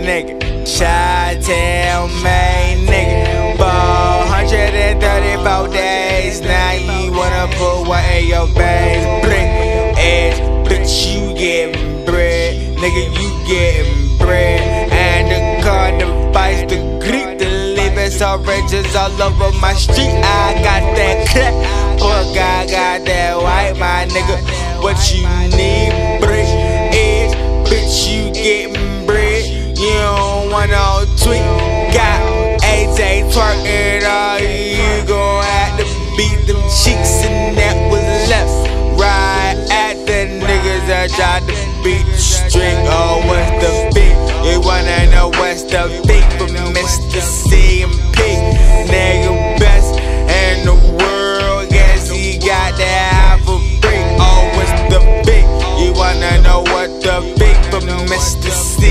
nigga. Chi-town made nigga. Ball 134 days. Now you wanna put what in your veins? Brick edge, bitch, you getting bread. Nigga, you getting bread. And the car, the vice, the Greek, the living so riches all over my street. I got that clap, fuck, I got that white, my nigga. What you need, brick edge, bitch, you getting bread. You don't want no tweet. Got AJ twerking all you gon' have to beat them cheeks, and that was left. Right at the niggas that tried to beat the string. Oh, what's the beat? You wanna know what's the beat from Mr. CMP? Nigga best in the world, guess he got that half a brick. Oh, what's the beat? You wanna know what the beat from Mr.